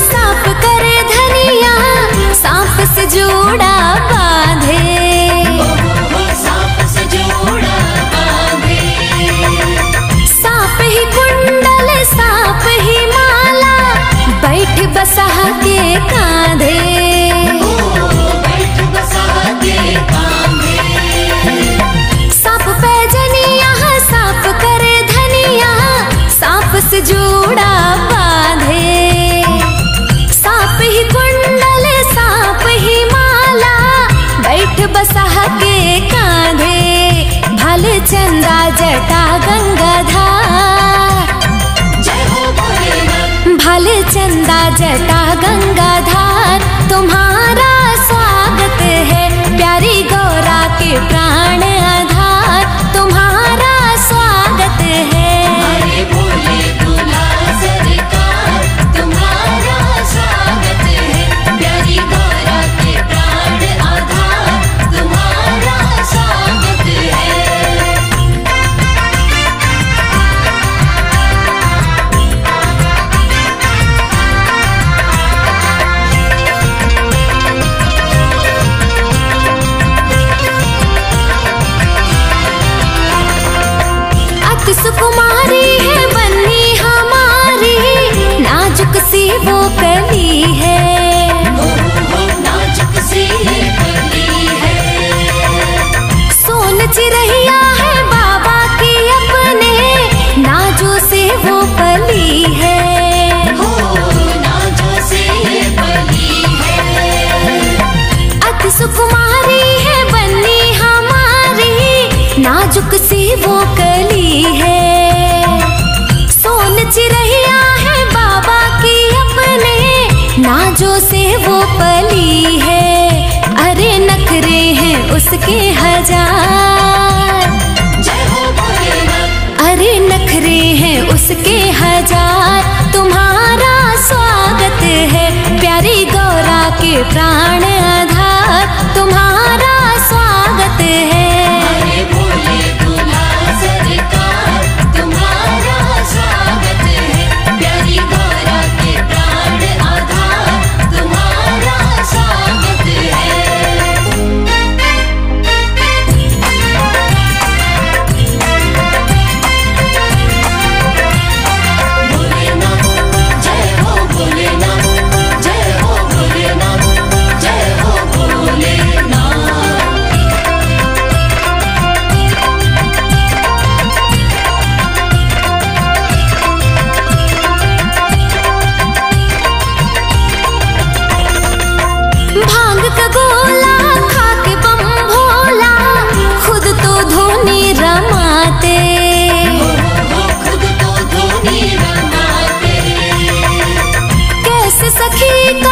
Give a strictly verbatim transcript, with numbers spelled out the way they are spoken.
सांप करे धनिया, सांप से जोड़ा बांधे, सांप से जोड़ा बांधे। सांप ही कुंडल सांप ही माला, बैठ बसा के कांधे, बैठ बसा के कांधे। सांप पैजनिया सांप करे धनिया, सांप से जोड़ा बांधे, सांप ही कुंडल सांप ही माला, बैठ बसा के कांधे। भाल चंदा जटा गंगाधार, जय हो भोलेनाथ। भाल चंदा जटा गंगाधार, तुम्हारा स्वागत है प्यारी गौरा के प्राण आधार, तुम्हारा स्वागत है। अरे भोले दूल्हा सरकार, तुम्हारा स्वागत है प्यारी गौरा के प्राण आधार, तुम्हारा स्वागत है। अति सुकुमारी है बन्नी हमारी, नाजुक सी वो कली है, नाजुक सी कली है। सोन चिरहिया है बाबा की अपने, नाजो से वो पली है, हो नाजो से बली है। अति सुकुमारी है बन्नी हमारी, नाजुक सी वो कली है, सोन चिरहिया है बाबा की अपने, नाजो से वो पली है। अरे नखरे हैं उसके हजार, जय हो भोलेनाथ। अरे नखरे हैं उसके हजार, तुम्हारा स्वागत है प्यारी गौरा के प्राण आधार, तुम्हारा स्वागत है। अरे भोले दूल्हा सरकार, तुम्हारा स्वागत है प्यारी गौरा के प्राण आधार, तुम्हारा स्वागत है। भोलेनाथ जय हो भोलेनाथ, जय हो भोलेनाथ, जय हो भोलेनाथ। भांग का गोला खा के बम भोला, खुद तो धोनी रमाते, खुद तो धोनी रमाते। कैसे सखी का